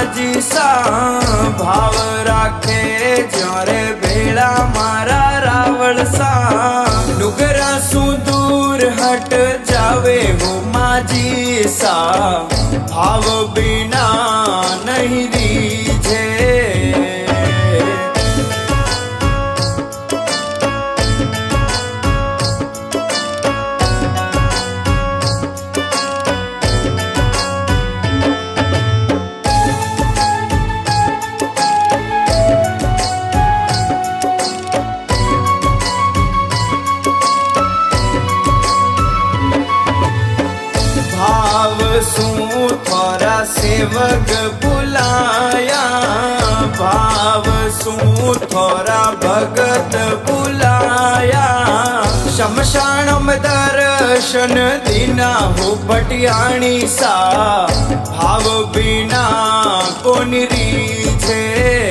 माजी सा भाव राखे ज्योरे भेड़ा मारा रावण सा डुगरा सु दूर हट जावे हो माजी सा भाव बिना नहीं रीझे सू थोड़ा सेवक बुलाया भाव सू थोड़ा भगत बुलाया शमशान में दर्शन दीना हो भटियाणी सा भाव बिना कौन रीझे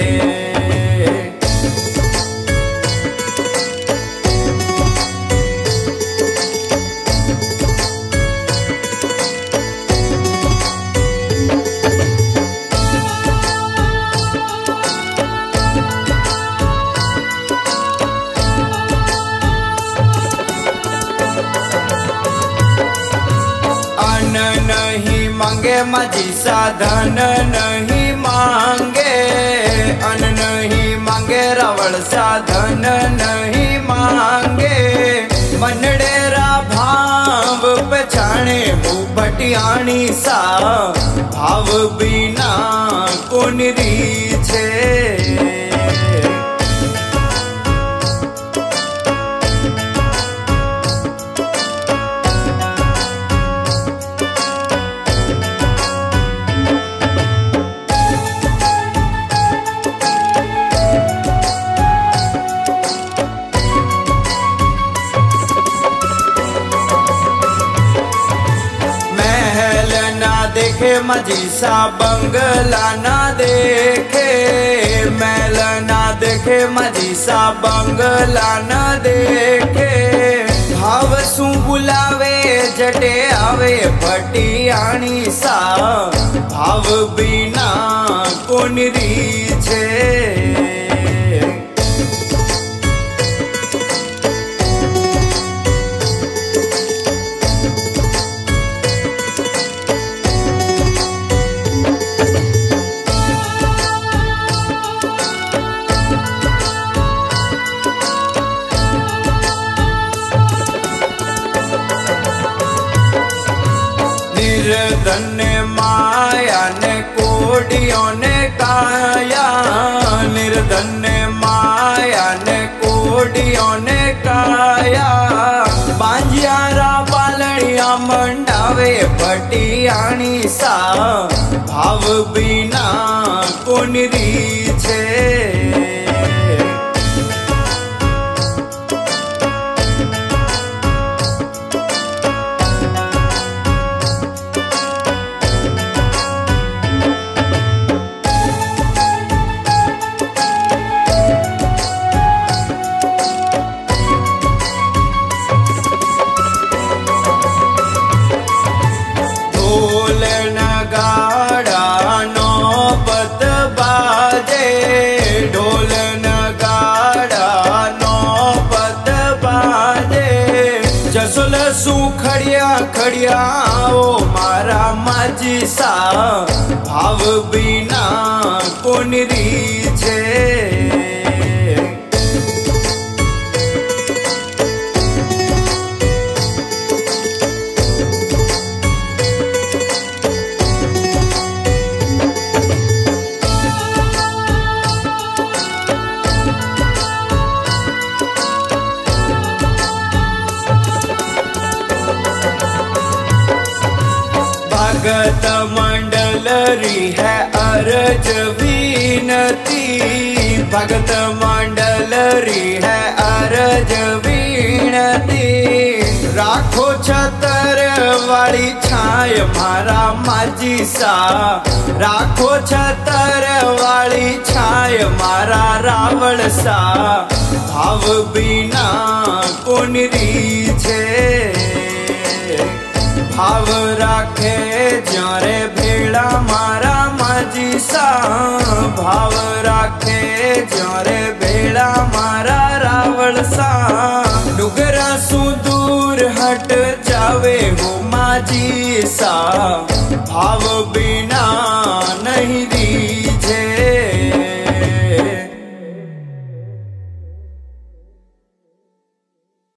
नहीं मांगे माजी साधन नहीं मांगे अन नहीं मांगे रावण साधन नहीं मांगे मनडेरा भाव पछाणे हो भटियाणी सा भाव बिना कौन रीझे देखे माजी सा बंगला ना देखे मैल ना देखे माजी सा बंगला ना देखे भाव सू बुलावे जटे आवे भटियाणी सा भाव बिना कौन रीझे निर्धन माया ने कोडियों ने काया निर्धन माया ने कोडियों ने काया बांजियारा बालड़िया मंडावे भटियाणी सा भाव बिना कौन रीझे ढोल नगाड़ा नौबत बाजे ढोल नगाड़ा नौबत बाजे जसुल सू खड़िया खड़िया ओ मारा माजी सा भाव बिना कौन रीझे भगत मंडलरी है अर्ज विनती भगत मंडलरी है अर्ज विनती राखो छतर वाली छाय मारा माजी सा राखो छतर वाली छाय मारा रावण सा भाव बिना कौन रीझे भाव राखे ज्योरे भेड़ा मारा माजी जी सा भाव राखे जोरे बेड़ा मारा रावण सा डुगरा सु दूर हट जावे हो माजी सा भाव बिना नहीं